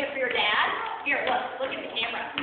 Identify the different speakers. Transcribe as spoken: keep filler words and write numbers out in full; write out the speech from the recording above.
Speaker 1: it for your dad? Here, look. Look at the camera.